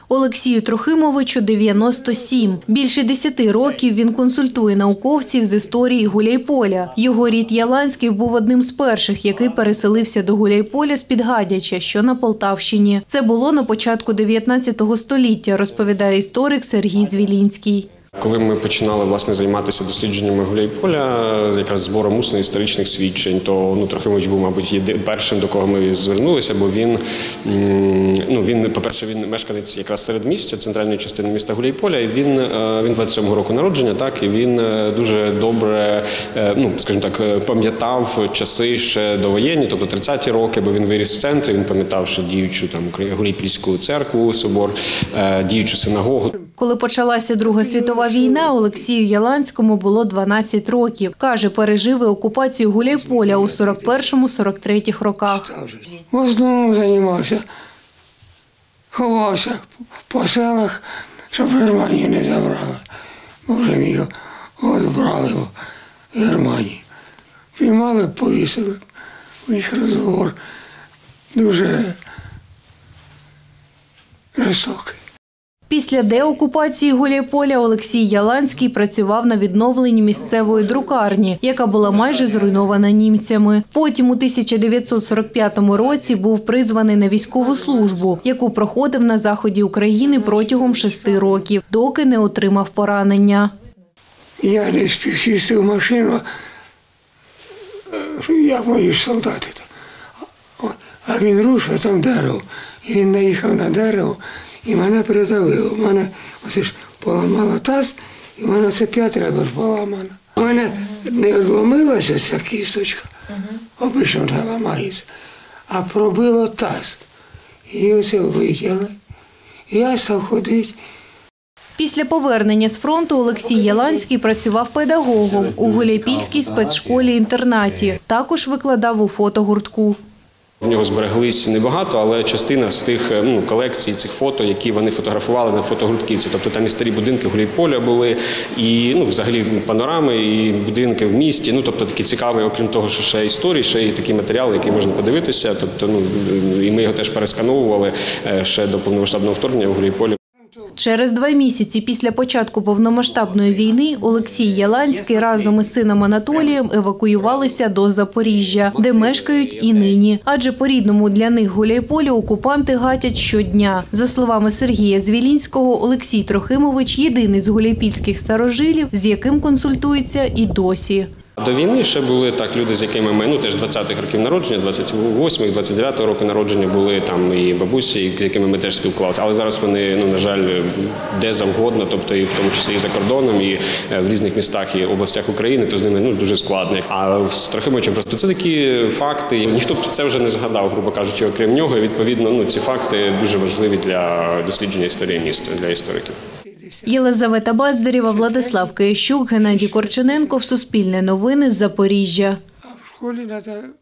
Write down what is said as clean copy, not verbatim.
Олексію Трохимовичу 97. Більше 10 років він консультує науковців з історії Гуляйполя. Його рід Яланський був одним з перших, який переселився до Гуляйполя з Підгадяча, що на Полтавщині. Це було на початку 19 століття, розповідає історик Сергій Звілінський. Коли ми починали, власне, займатися дослідженнями Гуляйполя, якраз збором усних історичних свідчень, то Трохимович був, мабуть, першим, до кого ми звернулися, бо він, по-перше, він мешканець якраз середмістя, центральної частини міста Гуляйполя, і він 27-го року народження, так, і він дуже добре, скажімо так, пам'ятав часи ще довоєнні, тобто 30-ті роки, бо він виріс в центрі, він пам'ятав ще діючу там Гуляйпільську церкву, собор, діючу синагогу. Коли почалася Друга світова війна, Олексію Яланському було 12 років. Каже, пережив окупацію Гуляйполя у 41-43 роках. В основному займався, ховався по селах, щоб Германію не забрали. Боже мій, от брали в Германії. Піймали, повісили. Їх розговор дуже жорстокий. Після деокупації Гуляйполя Олексій Яланський працював на відновленні місцевої друкарні, яка була майже зруйнована німцями. Потім у 1945 році був призваний на військову службу, яку проходив на заході України протягом 6 років, доки не отримав поранення. Я не сісти в машину, як мої солдати. А він рушив там дерево, і він наїхав на дерево. І мене придавило. У мене ось ж поламало таз, і в мене це 5 ребер поламано. У мене не відломилася ця кісточка, обично не ламається, а пробило таз. І оце витягли. І я став ходити. Після повернення з фронту Олексій Яланський працював педагогом у Гуляйпільській спецшколі-інтернаті. Також викладав у фотогуртку. В нього збереглись небагато, але частина з тих колекцій, цих фото, які вони фотографували на фотогуртківці. Тобто там і старі будинки Гуляйполя були, і взагалі панорами, і будинки в місті. Тобто такі цікаві, окрім того, що ще історії, ще і такі матеріали, які можна подивитися. Тобто, і ми його теж перескановували ще до повномасштабного вторгнення в Гуляйполі. Через 2 місяці після початку повномасштабної війни Олексій Яланський разом із сином Анатолієм евакуювалися до Запоріжжя, де мешкають і нині. Адже по рідному для них Гуляйполю окупанти гатять щодня. За словами Сергія Звілінського, Олексій Трохимович – єдиний з гуляйпільських старожилів, з яким консультуються і досі. До війни ще були люди, з якими ми, теж 20-х років народження, 28-х, 29-го року народження були там і бабусі, з якими ми теж спілкувалися. Але зараз вони, на жаль, де завгодно, тобто і в тому числі і за кордоном, і в різних містах і областях України, то з ними дуже складно. А з Трохимовичем просто це такі факти, ніхто б це вже не згадав, грубо кажучи, окрім нього. І, відповідно, ці факти дуже важливі для дослідження історії міста, для істориків. Єлизавета Баздарєва, Владислав Киящук, Геннадій Корчененко. Суспільне новини з Запоріжжя. А в школі треба